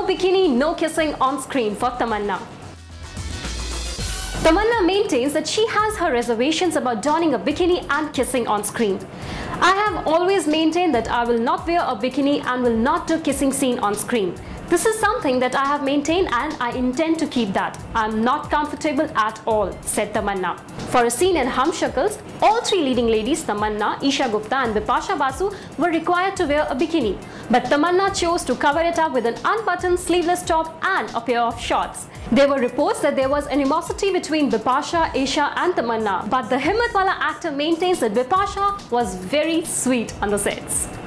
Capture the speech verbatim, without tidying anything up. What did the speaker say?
bikini, no kissing on screen for Tamanna. Tamanna maintains that she has her reservations about donning a bikini and kissing on screen. I have always maintained that I will not wear a bikini and will not do kissing scene on screen. This is something that I have maintained and I intend to keep that. I am not comfortable at all, said Tamanna. For a scene in Hum Shakals, all three leading ladies, Tamanna, Isha Gupta and Bipasha Basu, were required to wear a bikini. But Tamanna chose to cover it up with an unbuttoned sleeveless top and a pair of shorts. There were reports that there was animosity between Bipasha, Isha and Tamanna, but the Himmatwala actor maintains that Bipasha was very sweet on the sets.